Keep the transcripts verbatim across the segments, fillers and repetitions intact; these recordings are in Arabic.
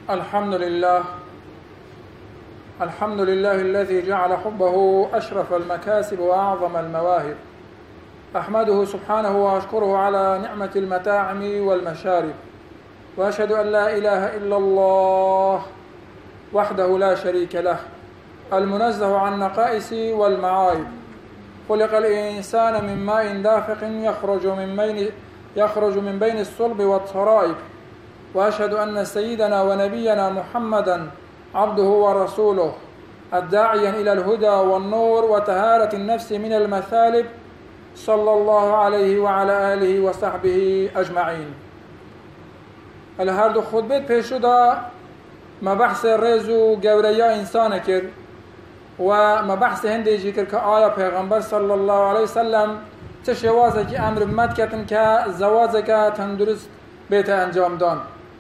الحمد لله الحمد لله الذي جعل حبه أشرف المكاسب وأعظم المواهب. أحمده سبحانه وأشكره على نعمة المتاعم والمشارب، وأشهد أن لا إله إلا الله وحده لا شريك له المنزه عن النقائص والمعايب. خلق الإنسان من ماء دافق يخرج من بين يخرج من بين الصلب والترائب، وأشهد أن سيدنا ونبينا محمدا عبده ورسوله الداعيا إلى الهدى والنور وطهارة النفس من المثالب، صلى الله عليه وعلى آله وصحبه أجمعين. الهرد خطبت پیشودا مبحث رزو گوریا انسان کر و مبحث هنده جی کر که آیا پیغمبر صلی الله علیه وسلم چه شوازه که امر مد کتن که زوازه که تندرست بیت انجام دان،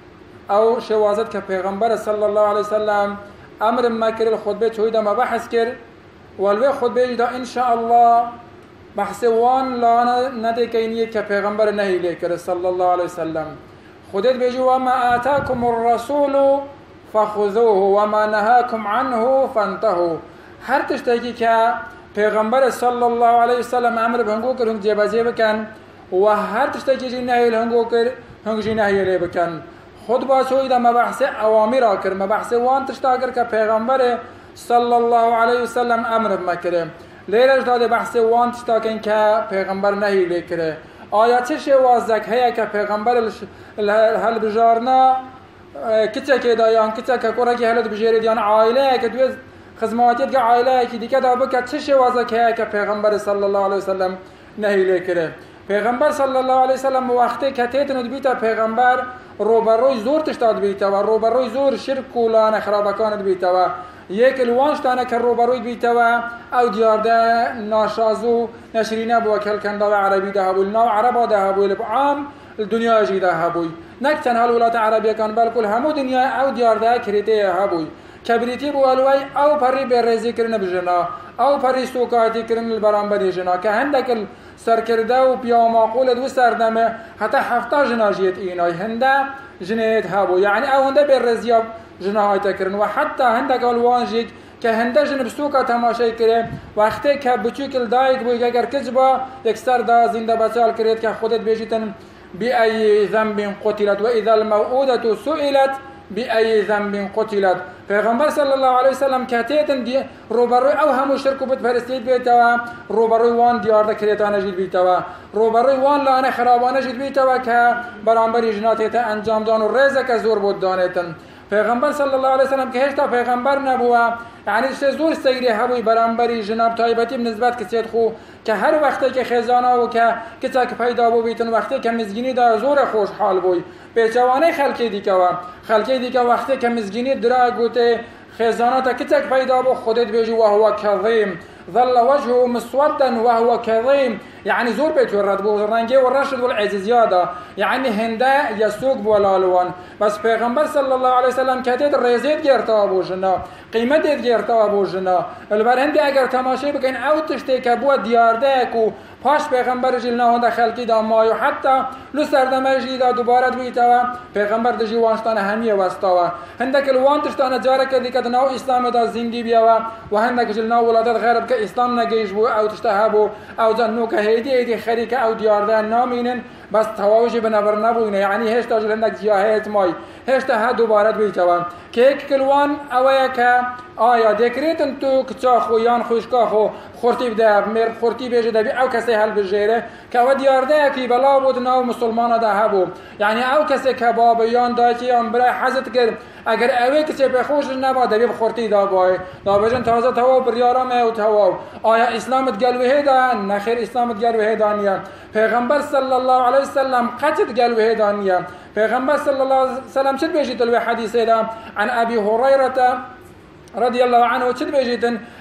او شوازت که پیغمبر صلی الله علیه وسلم امر مکر خطبه چویده مبحث کر والوی خطبه جدا انشاءالله بحث وان لا نده که اینیه که پیغمبر نهی لیکر صلی الله علیه وسلم. خودت بيجي وما آتاكم الرسول فخذوه وما نهاكم عنه فانتهوا. هر تشتاکی که پیغمبر صلی الله علیه وسلم امر بهنگو کر هنگ جبازی بکن و هر تشتاکی جی نهی هنگو کر هنگ جی نهی لی بکن. خود باسوی دا مبحث اوامر آکر مبحث وان تشتاکر که پیغمبر صلی الله علیه وسلم امر بمکره لیرش داده بحث وان تشتاکن که پیغمبر نهی لی کره. آیا چه شوازک هیا که پیغمبر هل بجارنا کچه که دایان کچه که کره که هلد بجارید یان عائله که دوی خدماتیت که عائله که دیگه دا بکد چه شوازک هیا که پیغمبر صلی الله علیه وسلم نهی لیکره. پیغمبر صلی الله علیه وسلم وقتی که تیتند بیتا پیغمبر روبروی زور تشتاد بیتا و روبروی زور شرک و لان خرابکاند بیتا و یک الوانش تانه که روبروی بیتا و او دیارده ناشازو نشرینه بو کل کنده عربی ده بول نو عربا ده بول عام الدنیا جی ده بوی نک تنها الولات عربیه کن بلکل همو دنیا او دیارده کریته هبوی کبریتی بو الوی او پری برزی کرن بجنا او پری سوکاتی کرن البرانبری جنا که هندک سرکرده و بیا معقول دو سردمه حتی هفته جناجیت اینای هنده جنیت هبو یعنی او هنده برزیاب جناهای تکرن و حتی هندک الوانجیک که هنده جن بسوکا تماشای کرده وقتی که بچوکل دایک بوی اگر کجبا یک سر دا زنده بسال کرد که خودت بیجیتن بی ای ذنب قتلت و اذا الموعودة سئلت بی ای ذنب قتلت. پیغمبر صلی الله علیه وسلم که تیتن دی روبروی او همو شرکو بت پرستید بیتا و روبروی وان دیارده کریتانه جید بیتا و روبروی وان لانه خرابانه جید بیتا و که برانبری جناتیتا انجام دان و ریزه که زور بود دانیتن. پیغمبر صلی الله علیه وسلم که هشتا پیغمبر نبوه یعنی چه زور سیری هبوی برانبری جناب تایبتی بنسبت کسیت خو که هر وقتی که خزانه و که کتا که پیدا بو بیتن وقتی که مزگینی دا زور خوش حال بوی پیچوانه خلقی دیگه و خلقی دیگه وقتی که مزگینی درا گوته خزانه تا کتا که پیدا بو خودت بیجی و هو کظیم ظل وجهه مسودا وهو كظيم يعني زور بيت ورد بو رنگي والرشد والعزيزياده يعني هنده يسوق بولالوان بس پیغمبر صلى الله عليه وسلم كاتيت ريزيت گرتا ابو جنا قيمت گرتا ابو جنا البرهندي اگر تماشي بكن او تشتي كبو ديارده کو پاش پیغمبر جلنا هنده خلقی دا مایو حتی لو سردمه جیدا دوباره دویتا و پیغمبر دا جوانشتان همیه وستا و هنده که لوانتشتان جاره کردی که ناو اسلام دا زنگی بیا و هنده که جلنا ولادت غیرب که اسلام نگیش بو او تشتهبو او زنو که هیدی هیدی خری که او دیارده نامینن بس تواوشی بنابر نبوینه یعنی هشتا جل هندک جیاهیت مای هشتا ها دوباره دویتا و که یک کلوان اوه که آیا دکریتن تو کچا خو یان خوشکا خو خورتی بده مر خورتی بیجه دبی او کسی حل بجیره که و دیارده کی بلا بود ناو مسلمان ده هبو یعنی او کسی کباب یان داکی یان برای حضرت کرد اگر اوه کسی بخوش نبا دبی بخورتی دا بای دا بجن تازه توا بریارم او توا آیا اسلامت گلوه دا نخیر اسلامت گلوه دانیه پیغمبر صلی الله علیه وسلم قطت گلوه دانیه پیغمبر صلی الله علیه وسلم چه بیجی تلوی حدیثه دا عن ابی هریره رضي الله عنه چد بيجيتن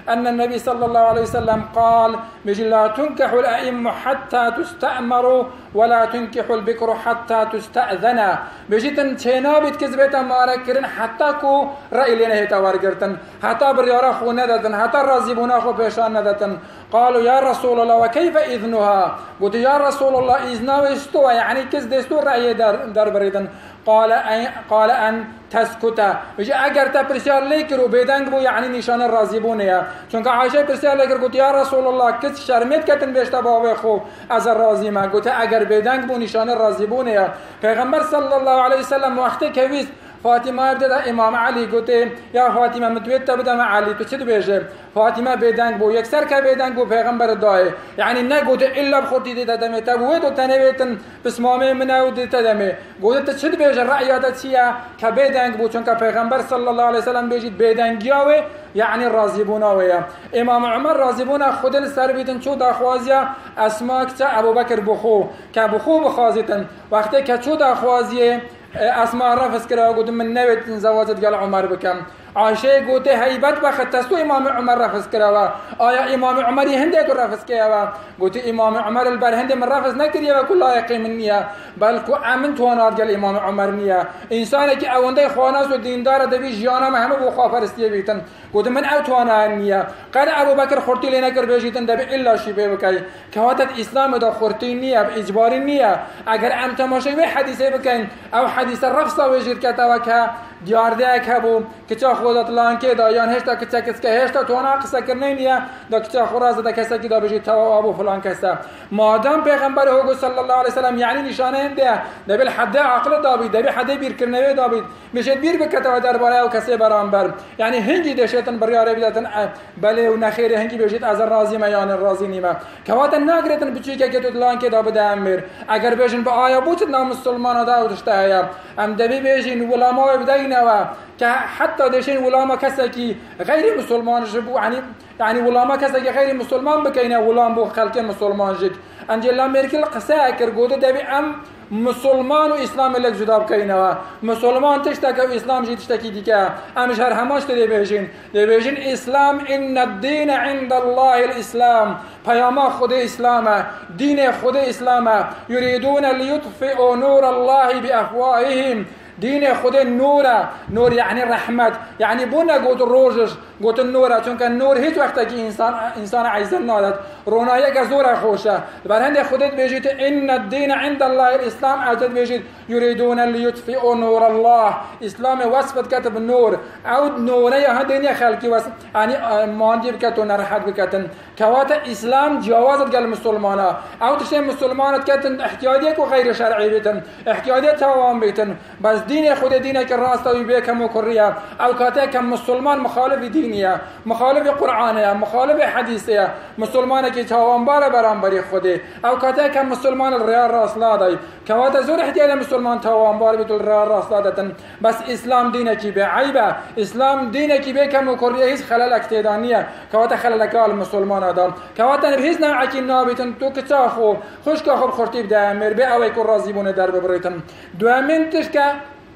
أن النبي صلى الله عليه وسلم قال بيجي لا تنكح الأئمة حتى تستأمروا ولا تنكح البكر حتى تستأذن. بيجي تنتينا بتكذبتا ماركرن حتى كو رأي لنا هتوارجرتن حتى بريارا خو ندتن حتى رازبونا خو بيشان ندتن. قالوا يا رسول الله وكيف إذنها؟ قلت يا رسول الله إذنها استوى يعني كز دستور رأي در, در بريدن. قال أن قال أن تسكت. بيجي أجر تبرسيار ليكر وبيدنگ بو يعني نشان الرازبونية. چونك عائشة برسيار ليكر قلت يا رسول الله كز شرمت كتن بيشتا بابي خو از الرازي ما قلت أجر بيدنگ بو نشان الرازبونية. پیغمبر صلى الله عليه وسلم وقتی که ویست فاطمه بدأ امام علي قلت يا فاطمه متويت تبدا مع علي تو چد بيجه فاطمه بيدنگ بو يكسر ك بيدنگ بو پیغمبر دای يعني نه قلت الا بخوتي دي تدمه تبويت وتنويتن بسمامه منو دي تدمه قلت چد بيجه رأيات چيا ك بيدنگ بو چون ك پیغمبر صلى الله عليه وسلم بيجید بيدنگياوه يعني الرازبونا ويا امام عمر رازبونا خودن سر بیتن چو داخوازیا اسما که ابو بکر بخو که بخو بخوازیتن وقتی که چو داخوازیه اسماء رفض کرا قلت من نويت زواجت قال عمر بكم عائشة قلت هيبت بخت تستو امام عمر رفض کرا آیا امام عمر هنده تو رفض کرا قلت امام عمر البر هنده من رفض نکریا و كل يقيم نيا بل کو امن تو نار قال امام عمر نيا انسان کی اونده خواناس و دیندار دبی جانا مهم بو خافرستی بیتن قلت من او تو نيا قال ابو بكر خورتی لنا کر بیجیتن دبی الا شی بکای کواتت اسلام دا خورتی نيا اجبار نيا اگر ام تماشای حدیثه بکن او حدیث رفض وجیر کتا وکا دیارده کبو کچا خودت لانکه دا یان هشتا کچا کس که هشتا تو انا قصه کرنه نیا دا کچا خوراز دا کسا کی دا بجی تو ابو فلان کسا مادام پیغمبر هو صلی الله علیه وسلم یعنی نشانه انده دا بل حد عقل دابید دا بل حد بیر کرنوی دابید میشه بیر بکتا درباره او کسی برانبر یعنی هنگی دشتن بریاره بیدتن بله و نخیر هنگی بجید از راضی ما یان راضی نیما کوات ناگرتن بچی که تو لانکه دا بده امر اگر بجن با آیا بود نام مسلمان دا ودشته ام دبی بجین ولما بدین و که حتی دشین ولما کسی که غیر مسلمان جبو یعنی یعنی ولما کسی که غیر مسلمان بکنه ولام بو خلق مسلمان جک انجلا مرکل قصه کر گوده دبی ام مسلمان و اسلام لك جدا بكينوا مسلمان تشتكي واسلام جي تشتكي ديكا امش هر هماش تدي بيجين دي بيجين اسلام ان الدين عند الله الاسلام پیاما خود اسلام دين خود اسلام يريدون ليطفئوا نور الله بافواههم دين خود النور نور يعني رحمت يعني بونا قوت الروجش قوت النور چون كان نور هیچ وقت که انسان انسان عايزن نادت رونایی که زور خوشه بر هند خودت بيجيت ان الدين عند الله الاسلام اجد بيجيت يريدون ليطفئوا نور الله اسلام وصفت كتب النور او نوري هدنيا خلقي وس يعني ماندي بكتو نرحت بكتن كوات اسلام جوازت قال مسلمانا او تشي مسلمانات كتن احتياجك وغير شرعي بيتن احتياجات توام بيتن بس دين خود دينك الراستوي بك مكريه او كاتك مسلمان مخالف دينيه مخالف قرآنيه مخالف حديثيه مسلمان کی توانبار برانبری خوده او کاته که مسلمان الریال راست لادای کواته زور احتیاج مسلمان توانبار بیت الریال راست لادتن بس اسلام دینه کی به عیبه اسلام دینه کی به کم کوریه هیچ خلل اکتیدانیه کواته خلل کال مسلمان آدم کواته هیچ نوع کی نابتن تو کتا خو خوش که خب خورتیب ده مر به اوی کو راضی بونه در ببریتن دوامنتش که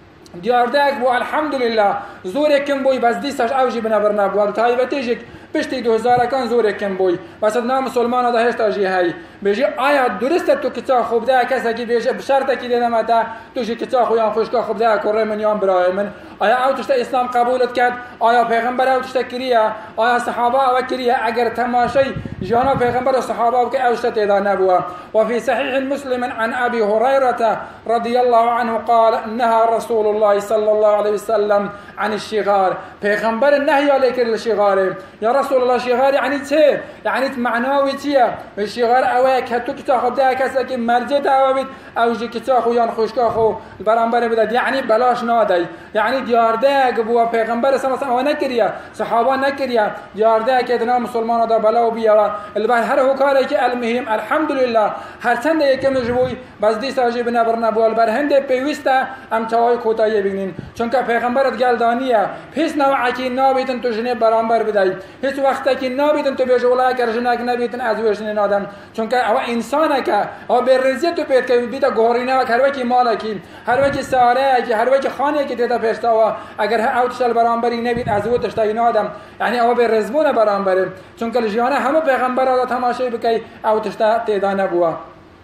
دیاردک بو الحمدلله زور کم بوی بس دیسش اوجی بنبرنا بو تایبتیجک پشتی دو هزار کان زور کم بوی بس نام مسلمان ده هشت اجی هی بيجي آیا درست تو کتا خوب ده کسی که بیشه بشرط کی دیدم تا تو جی کتا خویان خوشکا خوب ده کره من یام برای من آیا او تشت اسلام قبولت کرد آیا پیغمبر او تشت کریه آیا صحابه او کریه اگر تماشای جانا پیغمبر و صحابه او که او تشت ادا نبوه وفي صحيح مسلم عن ابي هريره رضي الله عنه قال نهى رسول الله صلى الله عليه وسلم عن الشغار پیغمبر نهی علیک الشغار یا رسول الله شغار یعنی چه یعنی معناوی چیه الشغار او که تو کتا خوب ده کسی که مرجع دعوید او جی کتا خویان خوشکا خو برانبر بدد یعنی بلاش نادی یعنی دیارده بو پیغمبر صلی الله علیه و نکریه صحابه نکریه دیارده که دنا مسلمان دا بلا و بیا البر هر هو کاری که المهم الحمدلله هر چند یکم جوی بس دی ساجی بنا برنا بو البر هند پیوسته ام توای کوتای ببینین چون که پیغمبرت گلدانیه هیچ نوع کی نابیتن تو جنه برانبر بدای هیچ وقت کی نابیتن تو بجولا کرجنه نبیتن از وجن نادم چون که او انسانه که او برزیت تو پیت که بیتا گورینا هر وکی مالکی هر وکی ساره کی هر وکی خانه کی دیتا پشتاوا اگر اوتشل برانبری نبیت از و تشتای نادم یعنی او همو به رزبون برانبره چون که جیانه همو پیغمبر را تماشای بکی او تشتا تیدا نبوه.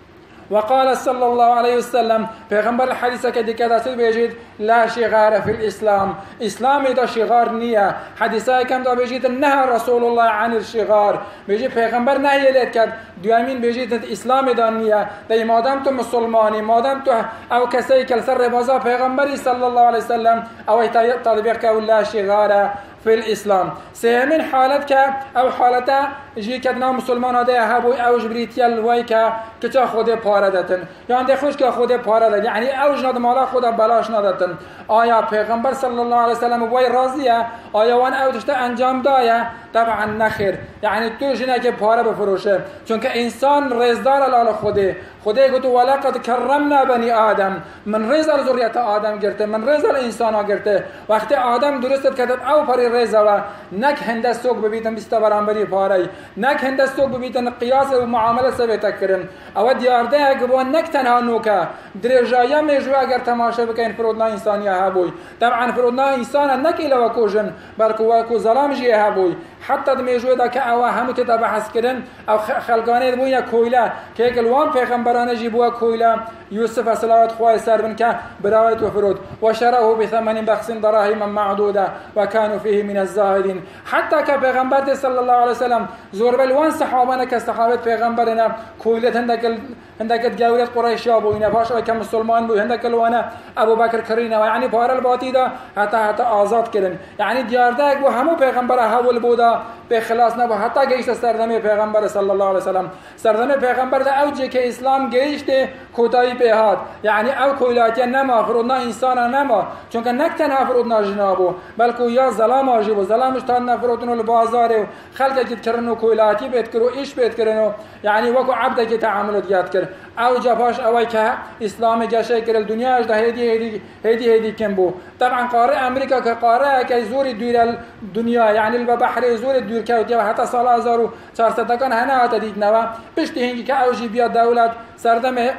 وقال صلى الله عليه وسلم پیغمبر الحديث كدي كذا سيد بيجيد لا شغار في الإسلام إسلام دا شغار نية حديثة كم دا بيجيد نهى رسول الله عن الشغار بيجيد پیغمبر نهي ليت كد دوامين بيجيد إسلام دا نية دا مادام تو مسلماني مادام تو أو كسي كالسر بازا پیغمبري صلى الله عليه وسلم أو تطبيق كو لا شغار في الإسلام. سيمين حالتك أو حالته جي كدنا مسلمان هذا هبوي أو جبريتيال ويكا كتا خوده پاره دتن يعني دخوش که خوده پاره دتن يعني أوج ند مالا خوده بلاش ندتن. آیا پیغمبر صلى الله عليه وسلم وای راضیه؟ آیا وان او تشته انجام دایه؟ طبعا نخیر. يعني تو جنه که پاره بفروشه چون که انسان رزدار لال خوده خوده گوتو ولقد کرمنا بني آدم من رزال ذریت آدم گرته من رزال انسان ها گرته وقتی آدم درست کدد او پری رزا و نک هنده سوک ببیتن بیستا برانبری پاره نک هنده سوک ببیتن قیاس و معامله سبیتا کرن او دیارده اگبو نک تنها نوکا درجایا میجو اگر تماشا بکن فرودنا انسانی هبوی طبعا فرودنا انسان نک الى وکوجن بلکو وکو ظلام جی هبوی حتی میجو دا که او همو تتا بحث کرن او خلقانه دمویا کویلا که اگلوان پیغمبرانه جیبوا کویلا يوسف صلوات خواه سر بن که برايت وفرود وشروه بثمن بخس دراهم معدودة وكانوا فيه من الزاهدين. حتى كبيغمبر صلى الله عليه وسلم زور بالوان صحابنا كصحابة بيغمبرنا كويلت هندك هندك جاورت قريش ابو هنا باش كم مسلمان بو هندك الوانا ابو بكر كرينا يعني بار الباطي ده حتى حتى آزاد كرن يعني ديارده بو همو پیغمبر حول بودا به خلاص نه حتى گیشت سردمه پیغمبر صلی الله علیه وسلم سردمه پیغمبر ده اوجه که اسلام گیشته کوتای بهاد يعني او کویلاتی نما فرودنا انسان نما چون که نکتن فرودنا جنابو بلکه یا ظلام واجب ظلامش تا نفرودن البازار خلق جد کرنو کویلاتی بیت کرو ایش بیت کرنو يعني وكو عبد که تعامل دیات کر او جباش اوای که اسلام گشه کر دنیا ده هدی هدی هدی هدی کم بو. طبعا قاره امریکا که قاره که زور دور الدنيا يعني البحر زور الدور كوتي حتى سال هزار و چهارصد کان هنه اتدید نوا پشتی هنگی که اوجی بیاد دولت سردمه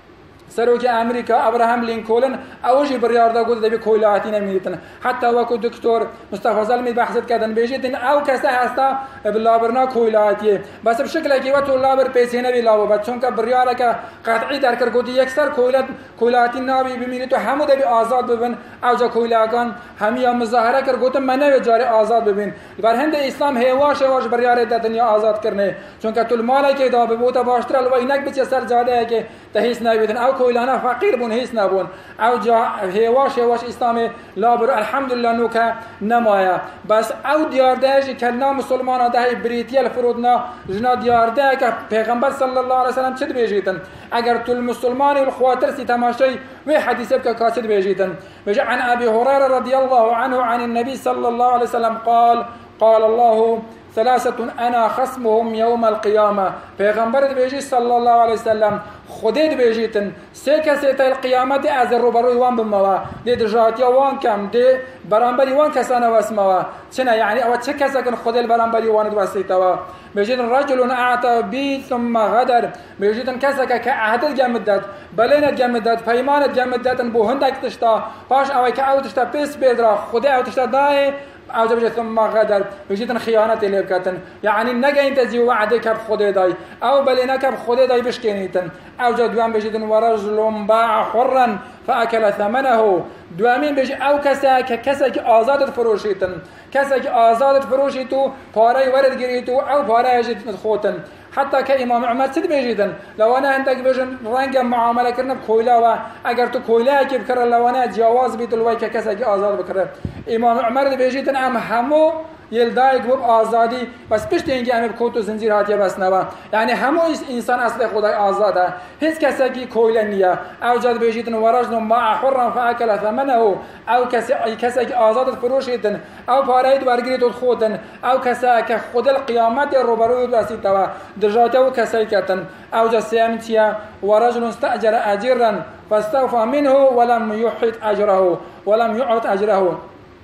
سروك امريكا ابراهام لينكولن اوجي برياردا قلت دبي كويلاتي نميتن حتى وكو دكتور مصطفى زلمي بحثت كدن بيجيتن او كسه هستا بلابرنا كويلاتي بس بشكل كي وتو لابر بيسينه بيلاو بچون کا بريارا کا قطعي دركر قلت يكسر كويلات كويلاتي نابي بميني تو همو دبي آزاد ببن او جا كويلاگان هميا مظاهره کر گوت منه جاري آزاد ببين بر هند اسلام هواش واش برياره دنيا آزاد کرنے چون کا تو مال کے دا بوتا باشتر و اینک بچ سر جاده ہے کہ تهيس نابيدن او كويلانا فقير بون هيس نابون او جا هواش هواش اسلامي لابر الحمد لله نوكا نمايا بس او ديارداج كلنا مسلمان ده بريتيا الفرودنا جنا ديارده که پیغمبر صلى الله عليه وسلم چد بيجيتن اگر تو المسلمان والخواتر سي تماشي و حديث بك كاسد بيجيتن بيجي عن ابي هريره رضي الله عنه عن النبي صلى الله عليه وسلم قال قال الله ثلاثة أنا خصمهم يوم القيامة. پیغمبر بيجي صلى الله عليه وسلم خودت بيجيتن سيكا سيتا القيامة دي از روبروي وان بموا دي درجاتيا وان كم دي برانبري وان كسانا واسموا چنا يعني او چه كسا كن خود البرانبري وان دواسيتوا بيجيتن رجل اعطى بي ثم غدر بيجيتن كسا كعهد جمدت بلين جمدت پیمان جمدتن بو هندك تشتا باش او كا او تشتا بيس بيدرا خود او تشتا داي او جبجت ثم غدر بيجيتن خيانات ليبكتن يعني نگا انت زي وعدك بخود داي او بلينك بخود داي بشكينيتن او جدوان بيجيتن ورجل باع حرا فاكل ثمنه دوامين بيجي او كسا كسا آزاد فروشيتن كسا آزاد فروشيتو پاره ورد گريتو او پاره جيتن خوتن حتى كإمام عمر سد بيجيدن لو أنا عندك بيجن رنگ معاملة كرنا بكويلا و أجر تو كويلا كي بكرر لو أنا جواز بيت الواي ككسا كي آزاد بكرر إمام عمر بيجيدن أم همو يلدايق بب آزادي بس پشت اینکه همه کوت و زنجیر هاتیه بس نوا يعني همو انسان اصل خدای آزاده هیچ کسی کی کویل نیه او جد بيجيدن ورجل ما حرا فاكل ثمنه او کسی کسی کی آزاد فروشیدن او پاره ورگرید خودن او کسی که خود القیامت روبروی رسیدوا درجات او کسی کتن او جد سیامتیا ورجل استاجر اجرا فاستوفى منه ولم يحط اجره ولم يعط اجره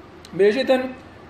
بيجيدن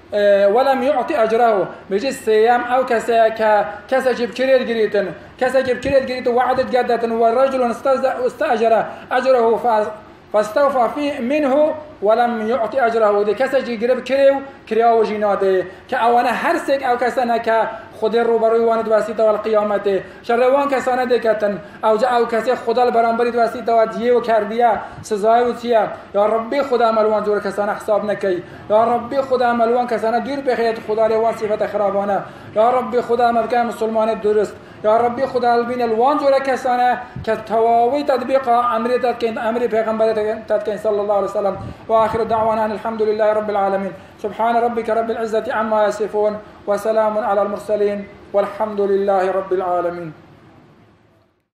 ولم يعطي أجره بيجي السيام أو كسا كسا جيب كريت جريتن كسا جيب كريت جريت وعدت جدة والرجل استأجر أجره فاستوفى فيه منه ولم يعطي أجره ودي كسجي قرب كريو كريو وجيناده كأوانا هرسك أو كسانا كخد الروبروي واند واسيطة والقيامته شروان كسانا ديكتن أو جاء أو كسي خد البرامبري واسيطة وديه وكردية سزاي وتيا يا ربي خدا ملوان جور كسانا حساب نكي يا ربي خدا ملوان كسانا دير بخيت خدا لوان صفة خرابانا يا ربي خدا مبكى مسلمان الدرست يا ربي خدا البين الوان جور كسانا كتواوي تطبيق أمر تدكين أمر پیغمبر تدكين صلى الله عليه وسلم وآخر دعوانا الحمد لله رب العالمين سبحان ربك رب العزة عما يصفون وسلام على المرسلين والحمد لله رب العالمين.